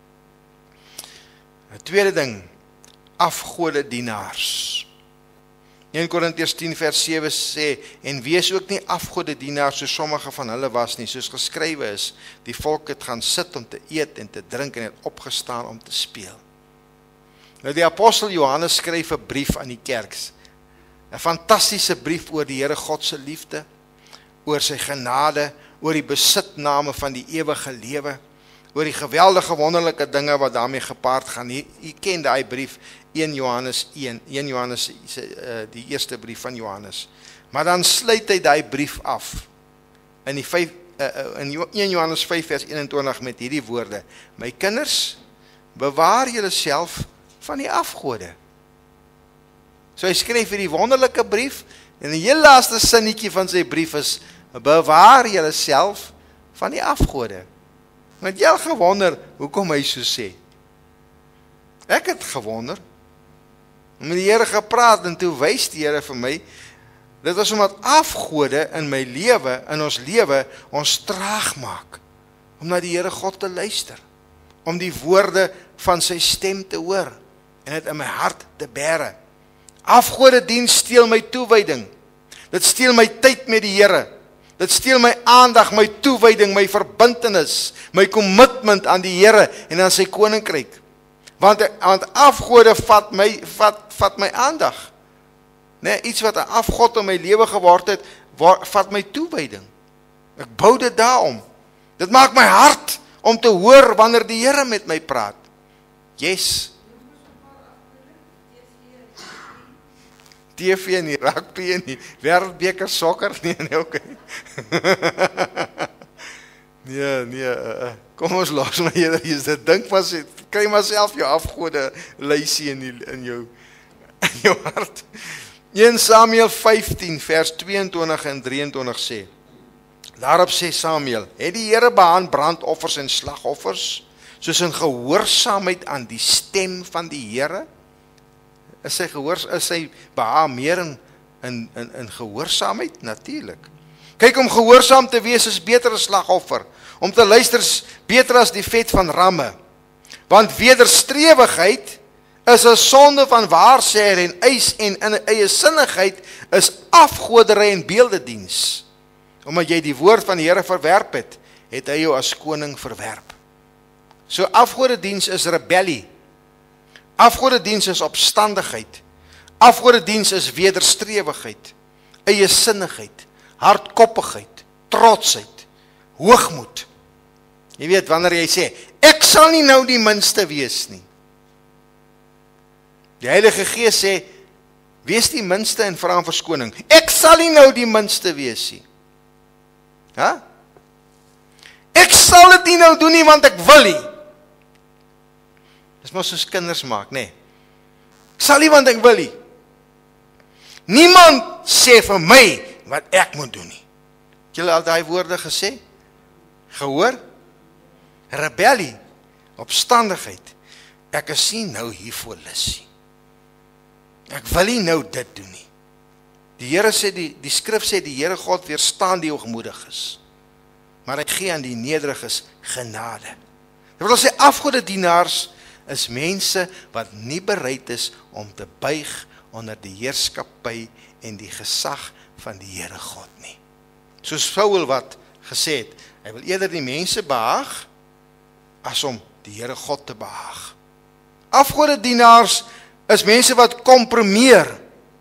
'n tweede ding, afgode dienaars. 1 Korintiërs 10 vers 7 sê, en wees ook nie afgode dienaars soos sommige van hulle was nie, soos geskrywe is, die volk het gaan sit om te eet en te drink en het opgestaan om te speel. Nou die apostel Johannes skryf 'n brief aan die kerks, 'n fantastiese brief oor die Here God se liefde, oor sy genade, oor die besitname van die ewige lewe, oor die geweldige wonderlike dinge wat daarmee gepaard gaan. U ken daai brief, 1 Johannes, die eerste brief van Johannes. Maar dan sluit hy daai brief af in 1 Johannes 5 vers 21 met hierdie woorde: my kinders, bewaar julle self van die afgode. So hy skryf hierdie wonderlike brief, en die heel laaste sinnetjie van sy brief is: bewaar julle self van die afgode. Want jy het gewonder hoekom hy so sê. Ek het gewonder. Met die Here gepraat en toe wys die Here vir my, dit was omdat afgode in my lewe, in ons lewe, ons traag maak om na die Here God te luister, om die woorde van sy stem te hoor en dit in my hart te bære. Afgode dien steel my toewyding. Dit steel my tyd met die Here. Dit steel my aandag, my toewyding, my verbintenis, my commitment aan die Here en aan sy koninkryk. Want afgode vat my aandag. Nee, iets wat 'n afgod in my lewe geword het, vat my toewyding. Ek bou dit daarom. Dit maak my hart om te hoor wanneer die Here met my praat. Yes. TV nie, rugby nie, wêreldbeker sokker nie, okay. Nee, kom ons los my Here, dit dink maar, kry maar self jou afgode lysie in jou hart. 1 Samuel 15 vers 22 en 23 sê, daarop sê Samuel, het die Here behaan brandoffers en slagoffers, soos in gehoorsaamheid aan die stem van die Here? Is sy behaag meer in gehoorsaamheid? Natuurlik. Kyk, om gehoorsaam te wees is beter as slagoffer. Om te luister is beter as die vet van ramme. Want wederstrewigheid is 'n sonde van waarsêer en eis en in eie sinnigheid is afgoderry en beeldediens. Omdat jy die woord van die Here verwerp het, het hy jou as koning verwerp. So afgodediens is rebellie. Afgodediens is opstandigheid. Afgodediens is wederstrewigheid, eie sinnigheid, hardkoppigheid, trotsheid, hoogmoed. Jy weet, wanneer jy sê, ek sal nie nou die minste wees nie. Die Heilige Gees sê, wees die minste en vra om verskoning. Ek sal nie nou die minste wees nie. Ha? Ek sal dit nie nou doen nie, want ek wil nie. Dis maar soos kinders maak, nee. Ek sal nie, want ek wil nie. Niemand sê vir my wat ek moet doen nie. Het julle al daai woorde gesê? Gehoor? Rebellie, opstandigheid. Ek is nie nou hiervoor lus nie. Ek wil nie nou dit doen nie. Die Here sê, die skrif sê, die Here God weerstaan die hoogmoediges, maar hy gee aan die nederiges genade. Dit wil sê, afgodedienaars is mense wat nie bereid is om te buig onder die heerskappy en die gesag van die Here God nie. Soos Saul wat gesê het, hy wil eerder die mense behaag as om die Here God te behaag. Afgodedienaars is mense wat kompromieer.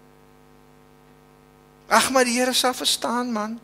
Ag, maar die Here sal verstaan, man.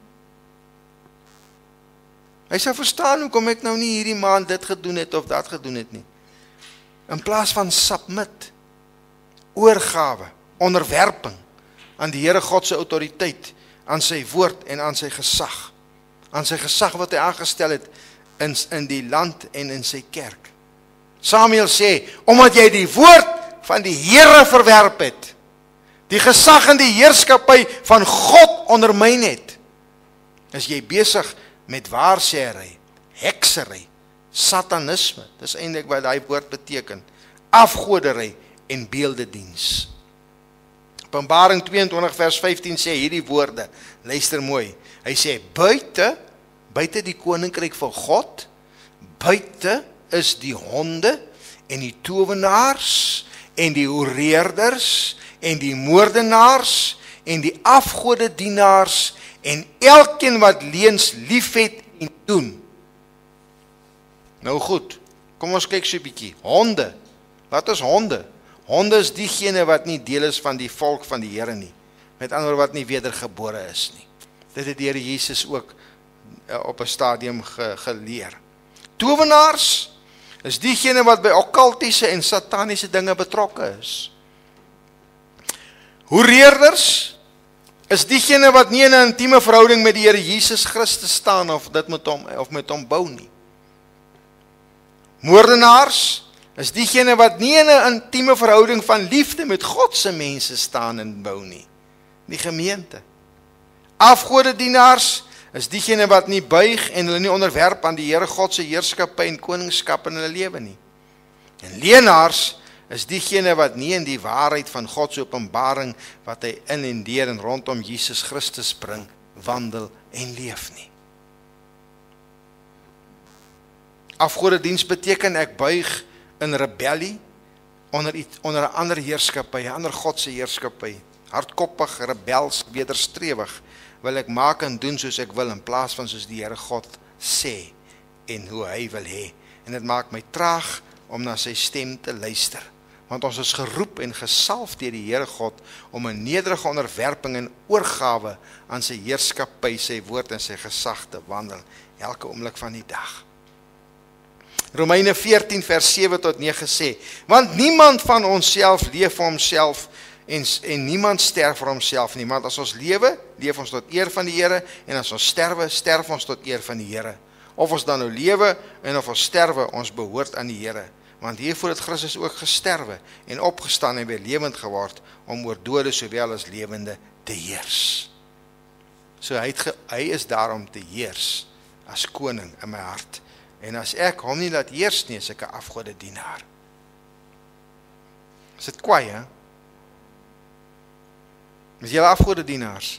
Hy sal verstaan hoekom ek nou nie hierdie maand dit gedoen het of dat gedoen het nie. In plaas van submit, oorgawe, onderwerping aan die Here God se autoriteit, aan sy woord en aan sy gesag. Aan sy gesag wat hy aangestel het in die land en in sy kerk. Samuel sê, omdat jy die woord van die Here verwerp het, die gesag en die heerskappy van God ondermyn het, is jy besig met waarsêery, heksery, satanisme, dis eintlik wat daai woord beteken, afgoderry en beeldediens. Openbaring 22 vers 15 sê hierdie woorde, luister mooi, hy sê, buite die koninkryk van God, buite is die honde en die towenaars en die hoereerders en die moordenaars en die afgodedienaars en elkeen wat leuns liefhet en doen. Nou goed, kom ons kyk so 'n bietjie. Honde, wat is honde? Honde is diegene wat nie deel is van die volk van die Here nie. Met ander woorde wat nie wedergebore is nie. Dit het die Here Jesus ook op 'n stadium geleer. Towenaars is diegene wat by okkultiese en sataniese dinge betrokke is. Hoereerders is diegene wat nie in 'n intieme verhouding met die Here Jesus Christus staan of met hom bou nie. Moordenaars is diegene wat nie in 'n intieme verhouding van liefde met God se mense staan en bou nie. Die gemeente. Afgodedienaars is diegene wat nie buig en hulle nie onderwerp aan die Here God se heerskappy en koningskap in hulle lewe nie. En leenaars is diegene wat nie in die waarheid van God se openbaring wat hy in en deur en rondom Jesus Christus bring, wandel en leef nie. Afgodediens beteken ek buig in rebellie onder 'n ander heerskappy, 'n ander God se heerskappy. Hardkoppig, rebels, wederstrewig wil ek maak en doen soos ek wil in plaas van soos die Here God sê en hoe hy wil hê. En dit maak my traag om na sy stem te luister. want ons is geroep en gesalf deur die Here God om 'n nederige onderwerping en oorgawe aan sy heerskappy, sy woord en sy gesag te wandel, elke oomblik van die dag. Romeine 14 vers 7 tot 9 sê, want niemand van onsself leef vir homself en niemand sterf vir homself nie, want as ons lewe, leef ons tot eer van die Here, en as ons sterwe, sterf ons tot eer van die Here. Of ons dan nou lewe en of ons sterwe, ons behoort aan die Here. Want hiervoor het Christus ook gesterwe en opgestaan en weer lewend geword, om oor dode sowel as lewende te heers. So hy is daar om te heers, as koning in my hart. En as ek hom nie laat heers nie, is ek 'n afgode dienaar. Is dit kwaai, hè? Is julle afgode dienaars?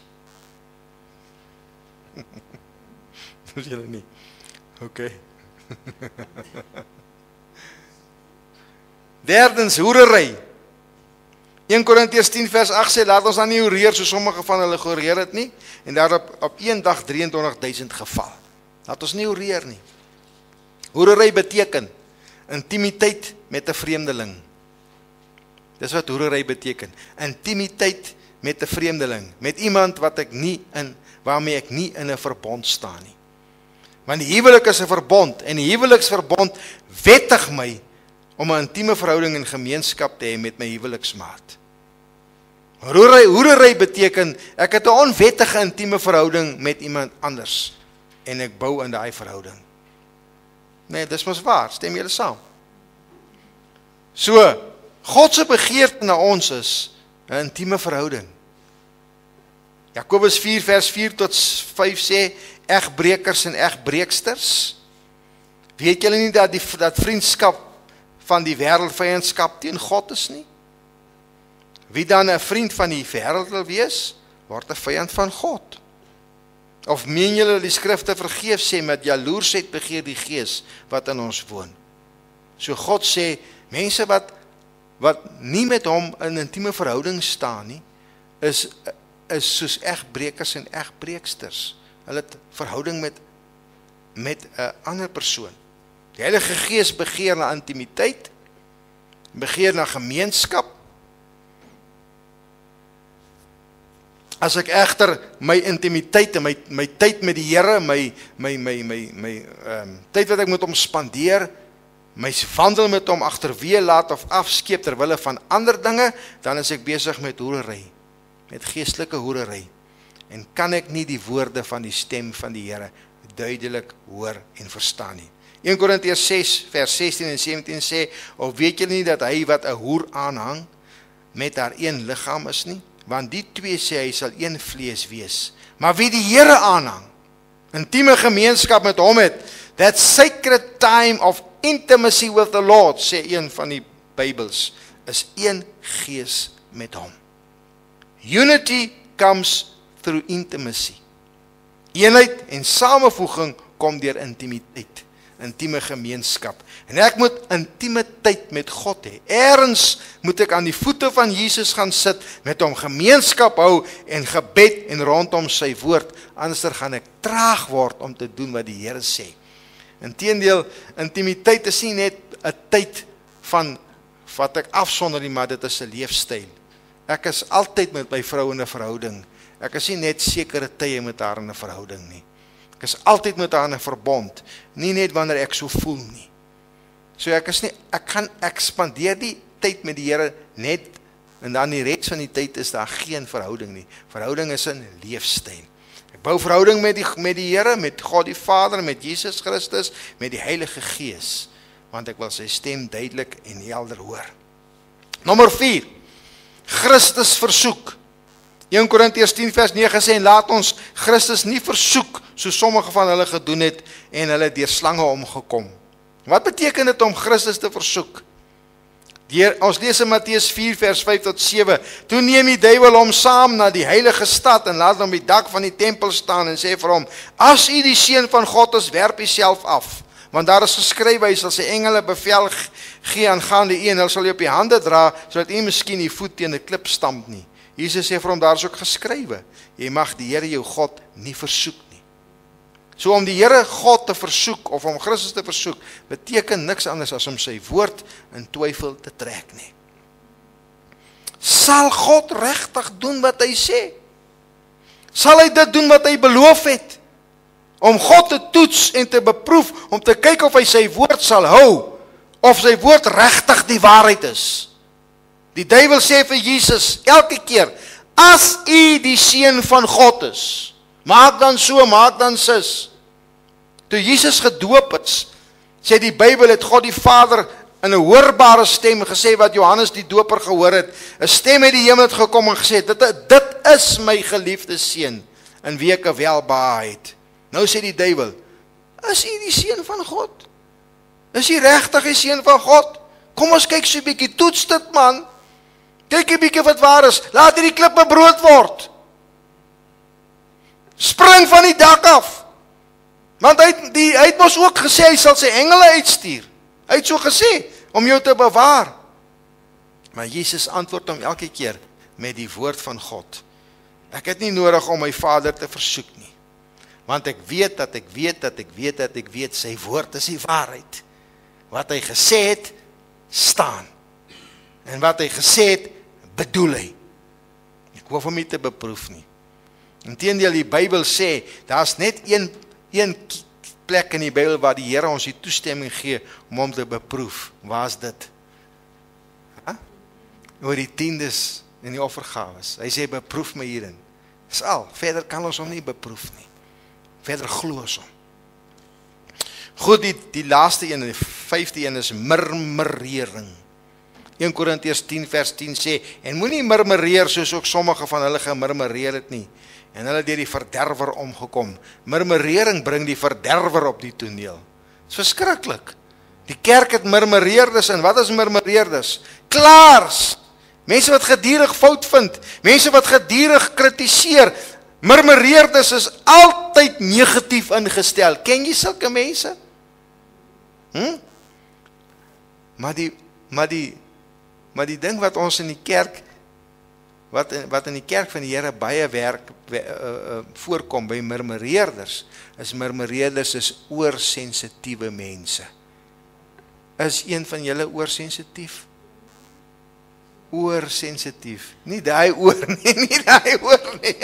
Is julle nie? Oké. Derdens, hoerery. 1 Korintiërs 10 vers 8 sê, laat ons dan nie hoereer, so sommige van hulle gehoreer het nie, en daarop op een dag 23.000 geval. Laat ons nie hoereer nie. Hoerery beteken intimiteit met 'n vreemdeling. Dis wat hoerery beteken. Intimiteit met 'n vreemdeling, met iemand waarmee ek nie in 'n verbond staan nie. Want die huwelik is 'n verbond, en die huweliksverbond wettig my om 'n intieme verhouding en gemeenskap te hê met my huweliksmaat. Hoerery beteken, ek het 'n onwettige intieme verhouding met iemand anders, en ek bou in daai verhouding. Nee, dis mos waar, stem julle saam? So, God se begeerte na ons is 'n intieme verhouding. Jakobus 4 vers 4 tot 5 sê, egbrekers en egbreeksters. Weet julle nie dat vriendskap van die wêreld vyandskap teen God is nie? Wie dan 'n vriend van die wêreld wil wees, word 'n vyand van God. Of meen julle die skrifte vergeef sê, met jaloersheid begeer die gees wat in ons woon. So God sê, mense wat nie met hom in intieme verhouding staan nie, is soos egbrekers en egbreeksters. Hulle het verhouding met 'n ander persoon. Die Heilige Gees begeer na intimiteit, begeer na gemeenskap. As ek egter my intimiteit en my tyd met die Here, my tyd wat ek met hom spandeer, my wandel met hom agterweë laat of afskeep ter wille van ander dinge, dan is ek besig met hoerery, met geestelike hoerery. En kan ek nie die woorde van die stem van die Here duidelik hoor en verstaan nie. 1 Korintiërs 6 vers 16 en 17 sê, of weet julle nie dat hy wat 'n hoer aanhang met haar een liggaam is nie? Want die twee sê hy sal een vlees wees. Maar wie die Here aanhang, intieme gemeenskap met hom het, that sacred time of intimacy with the Lord, sê een van die Bybels, is een gees met hom. Unity comes through intimacy. Eenheid en samevoeging kom deur intimiteit, intieme gemeenskap. En ek moet intieme tyd met God hê. Ergens moet ek aan die voete van Jesus gaan sit, met hom gemeenskap hou en gebed en rondom sy woord, anders gaan ek traag word om te doen wat die Here sê. Inteendeel, intimiteit is nie net 'n tyd van wat ek afsonder nie, maar dit is 'n leefstyl. Ek is altyd met my vrou in 'n verhouding. Ek is nie net sekere tye met haar in 'n verhouding nie. Ek is altyd met haar in 'n verbond, nie net wanneer ek so voel nie. So ek spandeer die tyd met die Here net, en dan die res van die tyd is daar geen verhouding nie. Verhouding is 'n leefstyl. Ek bou verhouding met die Here, met God die Vader, met Jesus Christus, met die Heilige Gees, want ek wil sy stem duidelik en helder hoor. Nommer 4, Christus versoek. 1 Korintiërs 10 vers 9 sê, en laat ons Christus nie versoek, so sommige van hulle gedoen het, en hulle deur slange omgekom. Wat beteken dit om Christus te versoek? Ons lees in Matteus 4 vers 5 tot 7, toe neem die duiwel hom saam na die heilige stad, en laat hom op die dak van die tempel staan, en sê vir hom, as u die seun van God is, werp u self af, want daar is geskrywe, hy sal sy engele bevel gee aangaande u, en hulle sal u op die hande dra, sodat u miskien die voet teen 'n klip stamp nie. Jesus sê vir hom, daar is ook geskrywe, jy mag die Here jou God nie versoek nie. So om die Here God te versoek, of om Christus te versoek, beteken niks anders as om sy woord in twyfel te trek nie. Sal God regtig doen wat hy sê? Sal hy dit doen wat hy beloof het? Om God te toets en te beproef, om te kyk of hy sy woord sal hou, of sy woord regtig die waarheid is. Die duiwel sê vir Jesus elke keer, as u die seun van God is, maak dan so, maak dan sis. Toe Jesus gedoop is, sê die Bybel het God die Vader in 'n hoorbare stem gesê wat Johannes die Doper gehoor het. 'n Stem uit die hemel het gekom en gesê, dit is my geliefde seun, in wie ek welbehae het. Nou sê die duiwel, is u die seun van God? Is u regtig die seun van God? Kom ons kyk so 'n bietjie, toets dit man. Kyk 'n bietjie wat waar is. Laat hierdie klippe brood word. Spring van die dak af. Want hy het mos ook gesê, hy sal sy engele uitstuur. Hy het so gesê, om jou te bewaar. Maar Jesus antwoord hom elke keer met die woord van God. Ek het nie nodig om my Vader te versoek nie. Want ek weet dat ek weet, sy woord is die waarheid. Wat hy gesê het, staan. En wat hy gesê het, bedoel hy. Ek hoef hom nie te beproef nie. Inteendeel, die Bybel sê, daar's net een plek in die Bybel waar die Here ons die toestemming gee om hom te beproef. Waar is dit? Oor die tiendes en die offergawes. Hy sê, beproef my hierin. Dis al, verder kan ons hom nie beproef nie. Verder glo ons hom. Goed, die laaste een, die 5de een is murmurering. 1 Korintiërs 10 vers 10 sê, en moenie murmureer soos ook sommige van hulle gemurmureer het nie, en hulle deur die verderwer omgekom. Murmurering bring die verderwer op die toneel. Dit is verskriklik. Die kerk het murmureerders, en wat is murmureerders? Klaars! Mense wat gedurig fout vind, mense wat gedurig kritiseer. Murmureerders is altyd negatief ingestel. Ken jy sulke mense? Maar die ding wat ons in die kerk, wat in die kerk van die Here baie voorkom by murmureerders, is oorsensitiewe mense. Is een van julle oorsensitief? Oorsensitief. Nie daai oor nie, nie daai oor nie.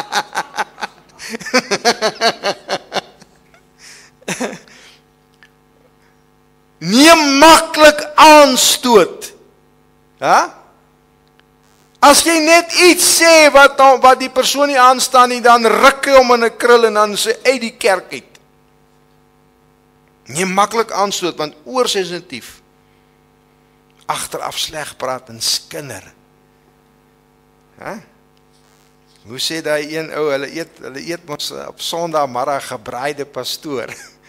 Neem maklik aanstoot. Ja? As jy net iets sê wat die persoon nie aanstaan nie, dan ruk hy hom in 'n krul en dan sê uit die kerk uit. Neem maklik aanstoot, want oorsensitief. Agteraf sleg praat en skinder. Hoe sê daai een ou, hulle eet mos op Sondagmiddag gebraaide pastoor.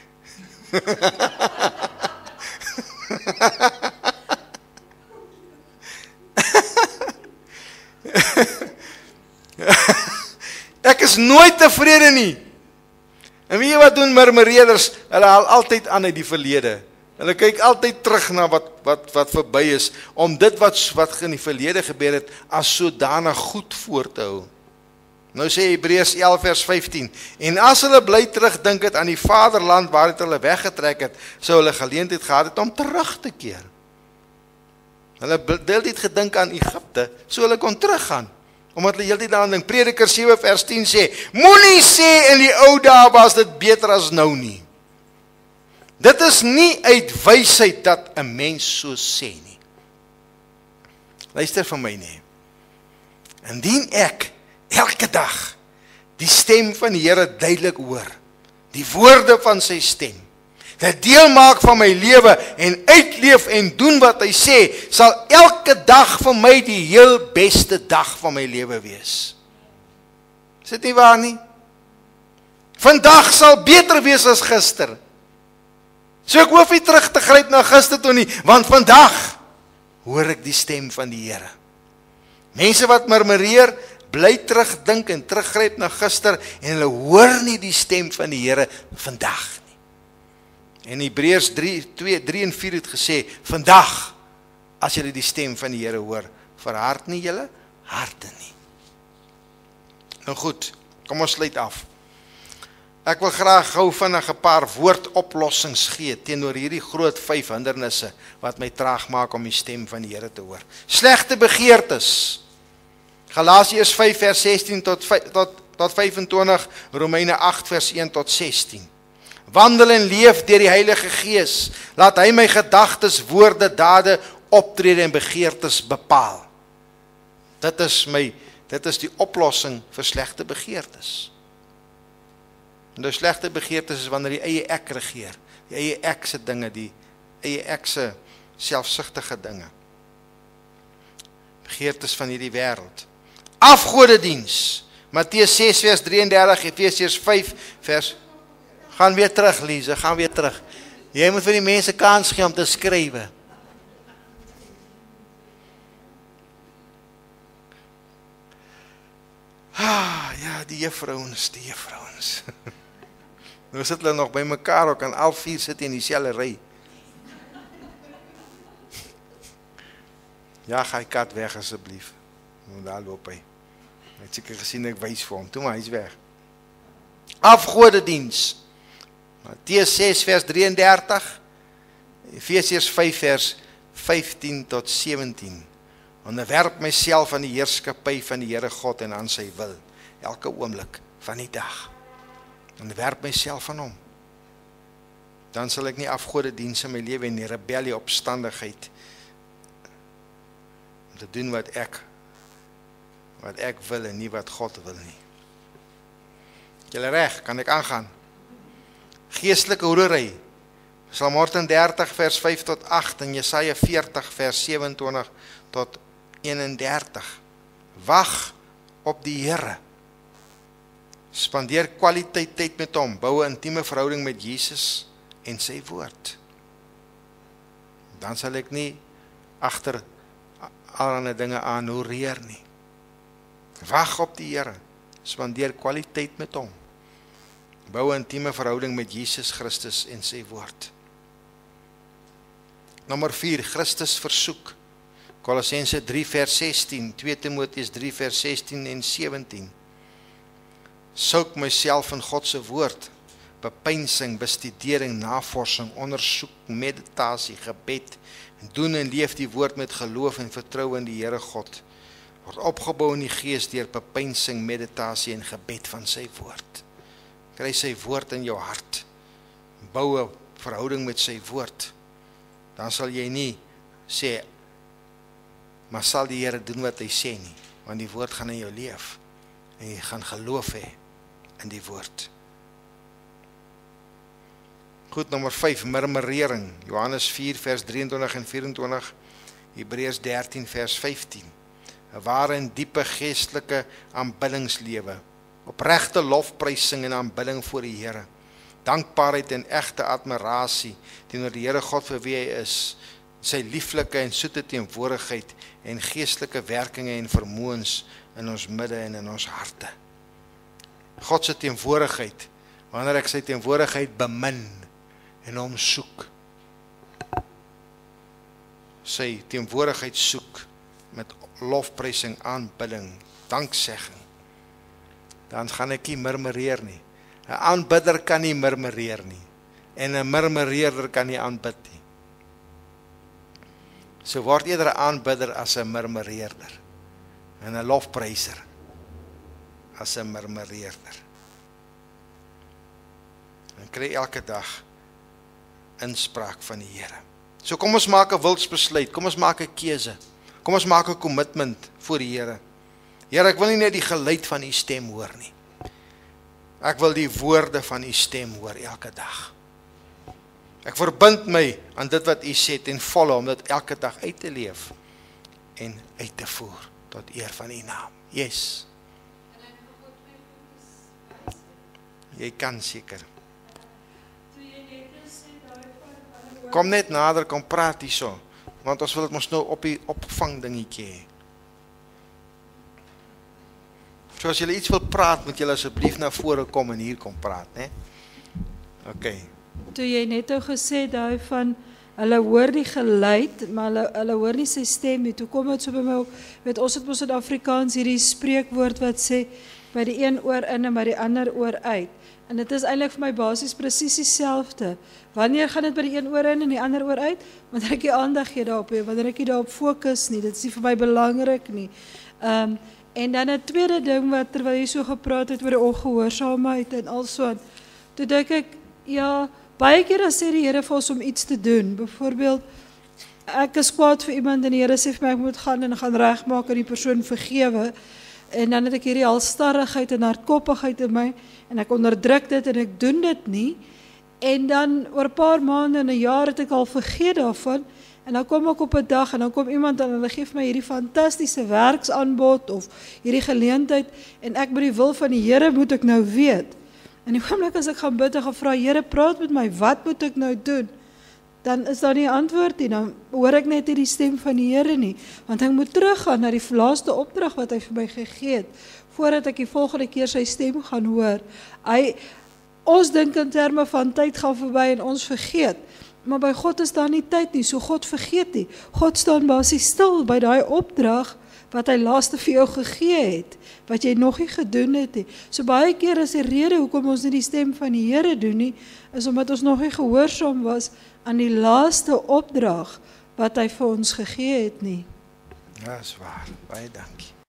Ek is nooit tevrede nie. En weet jy wat doen murmureerders? Hulle haal altyd aan uit die verlede. Hulle kyk altyd terug na wat verby is, om dit wat in die verlede gebeur het, as sodanig goed voor te hou. Nou sê Hebreërs 11 vers 15, en as hulle bly terugdink het aan die vaderland waaruit hulle weggetrek het, sou hulle geleentheid gehad het om terug te keer. Hulle het gedink aan Egipte, so hulle kon teruggaan, omdat hulle heeltyd daaraan dink. Prediker 7 vers 10 sê, moenie sê in die ou dae was dit beter as nou nie. Dit is nie uit wysheid dat 'n mens so sê nie. Luister vir my nie. Indien ek elke dag die stem van die Here duidelik hoor, die woorde van sy stem, dit deel maak van my lewe en uitleef en doen wat hy sê, sal elke dag vir my die heel beste dag van my lewe wees. Is dit nie waar nie? Vandag sal beter wees as gister. So ek hoef nie terug te gryp na gister toe nie, want vandag hoor ek die stem van die Here. Mense wat murmureer, bly terugdink en teruggryp na gister, en hulle hoor nie die stem van die Here vandag nie. En Hebreërs 3 en 4 het gesê, vandag, as julle die stem van die Here hoor, verhard nie julle harte nie. Nou goed, kom ons sluit af. Ek wil graag gou vinnig 'n paar woordoplossings gee teenoor hierdie groot 5 hindernisse wat my traag maak om die stem van die Here te hoor. Slegte begeertes. Galasiërs 5 vers 16 tot 25, Romeine 8 vers 1 tot 16. Wandel en leef deur die Heilige Gees. Laat hy my gedagtes, woorde, dade, optrede en begeertes bepaal. Dit is die oplossing vir slegte begeertes. En die slegte begeertes is wanneer die eie ek regeer, die eie ek se dinge, die eie ek se selfsugtige dinge. Begeertes van hierdie wêreld. Afgodediens. Matteus 6 vers 33, Efesiërs 5 vers. Gaan weer terug, Lise, gaan weer terug. Jy moet vir die mense kans gee om te skrywe. Ja, die juffrouens. Nou sit hulle nog by mekaar, ook aan al 4 sit in dieselfde ry. Ja, ga die kat weg asseblief. Nou daar loop hy. Hy het seker gesien ek wys vir hom. Toe maar hy's weg. Afgodediens. Matteus 6 vers 33. Efesiërs 5 vers 15 tot 17. Onderwerp myself aan die heerskappy van die Here God en aan sy wil. Elke oomblik van die dag. Onderwerp myself aan hom. Dan sal ek nie afgodediens in my lewe en die rebellie, opstandigheid om te doen wat ek wil en nie wat God wil nie. Julle reg, kan ek aangaan? Geestelike hoerery. Psalm 30 vers 5 tot 8 en Jesaja 40 vers 27 tot 31. Wag op die Here. Spandeer kwaliteit tyd met hom. Bou 'n intieme verhouding met Jesus en sy woord. Dan sal ek nie agter allerlei dinge aanhoreer nie. Wag op die Here. Spandeer kwaliteit met hom. Bou 'n intieme verhouding met Jesus Christus en sy woord. Nommer 4, Christus versoek. Kolossense 3 vers 16, 2 Timoteus 3 vers 16 en 17. Soek myself in God se woord, bepeinsing, bestudering, navorsing, ondersoek, meditasie, gebed, en doen en leef die woord met geloof en vertrou in die Here God. Word opgebou in die gees deur bepeinsing, meditasie en gebed van sy woord. Kry sy woord in jou hart. Bou 'n verhouding met sy woord. Dan sal jy nie sê, maar sal die Here doen wat hy sê nie, want die woord gaan in jou leef en jy gaan geloof hê in die woord. Goed, nommer 5, murmurering. Johannes 4 vers 23 en 24, Hebreërs 13 vers 15. 'n ware en diepe geestelike aanbiddingslewe, opregte lofprysing en aanbidding voor die Here, dankbaarheid en egte admirasie teenoor die Here God vir wie hy is, sy lieflike en soete teenwoordigheid en geestelike werkinge en vermoëns in ons midde en in ons harte. God se teenwoordigheid, wanneer ek sy teenwoordigheid bemin en hom soek, sy teenwoordigheid soek met lofprysing, aanbidding, danksegging, dan gaan ek nie murmureer nie. 'n aanbidder kan nie murmureer nie en 'n murmureerder kan nie aanbid nie. So word eerder 'n aanbidder as 'n murmureerder en 'n lofpryser as 'n murmureerder. En kry elke dag inspraak van die Here. So kom ons maak 'n wilsbesluit, kom ons maak 'n keuse. Kom ons maak 'n kommitment voor die Here. Here, ek wil nie net die geluid van u stem hoor nie. Ek wil die woorde van u stem hoor elke dag. Ek verbind my aan dit wat u sê ten volle om dit elke dag uit te leef en uit te voer tot eer van u naam. Yes. Jy kan seker. Kom net nader, kom praat hierso, want ons wil dit mos nou op die opvang dingetjie hê. So as julle iets wil praat, moet julle asseblief na vore kom en hier kom praat, né? Okay. Toe jy net nou gesê daai van hulle hoor die geluid, maar hulle hoor nie sy stem nie. Toe kom dit so by my op, weet ons het mos in Afrikaans hierdie spreekwoord wat sê by die een oor in en by die ander oor uit. En dit is eintlik vir my basies presies dieselfde. Wanneer gaan dit by die een oor in en die ander oor uit? Wanneer ek die aandag gee daarop, wanneer ek nie daarop fokus nie, dit is nie vir my belangrik nie. En dan 'n tweede ding wat terwyl jy so gepraat het oor die ongehoorsaamheid en also, toe dink ek, ja, baie keer dan sê die Here vir ons om iets te doen. Byvoorbeeld, ek is kwaad vir iemand en die Here sê vir my ek moet gaan en gaan regmaak en die persoon vergewe. En dan het ek hierdie halstarrigheid en hardkoppigheid in my en ek onderdruk dit en ek doen dit nie. En dan oor 'n paar maande en 'n jaar het ek al vergeet daarvan. En dan kom ek op 'n dag en dan kom iemand en hulle gee vir my hierdie fantastiese werksaanbod of hierdie geleentheid en ek by die wil van die Here moet ek nou weet. En die oomblik as ek gaan bid en gaan vra, Here, praat met my, wat moet ek nou doen? Dan is daar nie antwoord nie, dan hoor ek net nie die stem van die Here nie, want ek moet teruggaan na die laaste opdrag wat hy vir my gegee het, voordat ek die volgende keer sy stem gaan hoor. Ons dink in terme van tyd gaan verby en ons vergeet, maar by God is daar nie tyd nie, so God vergeet nie. God staan basies stil by daai opdrag wat hy laaste vir jou gegee het, wat jy nog nie gedoen het nie. So baie keer is die rede hoekom ons nie die stem van die Here doen nie, is omdat ons nog nie gehoorsaam was aan die laaste opdrag wat hy vir ons gegee het nie. Ja, is waar. Baie dankie.